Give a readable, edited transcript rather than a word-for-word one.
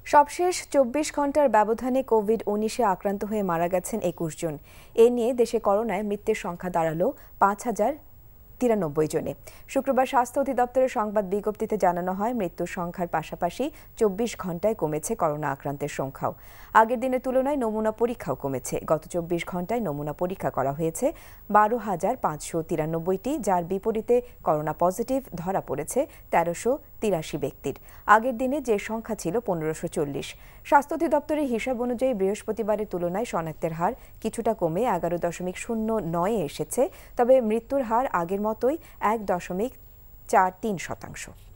সবশেষ ২৪ ঘন্টার ব্যবধানে কোভিড-১৯-এ আক্রান্ত হয়ে মারা গেছেন ২১ জন। এ নিয়ে দেশে করোনায় মৃত্যুর সংখ্যা দাঁড়ালো ৫,০৯৩ জনে। শুক্রবার স্বাস্থ্য অধিদপ্তরের সংবাদ বিজ্ঞপ্তিতে জানানো হয়, মৃত্যুর সংখ্যার পাশাপাশি ২৪ ঘন্টায় কমেছে করোনা আক্রান্তের সংখ্যাও। আগের দিনের তুলনায় নমুনা পরীক্ষাও কমেছে। গত ২৪ ঘন্টায় নমুনা পরীক্ষা করা হয়েছে ১২,৫৯৩টি, যার বিপরীতে করোনা পজিটিভ ধরা পড়েছে ১৩৮৩ ব্যক্তির। আগের দিনে যে সংখ্যা ছিল ১৫৪০। স্বাস্থ্য অধিদপ্তরের হিসাব অনুযায়ী বৃহস্পতিবারের তুলনায় শনাক্তের হার কিছুটা কমে ১১.০৯-এ এসেছে, তবে মৃত্যুর হার আগের মতোই ১.৪৩%।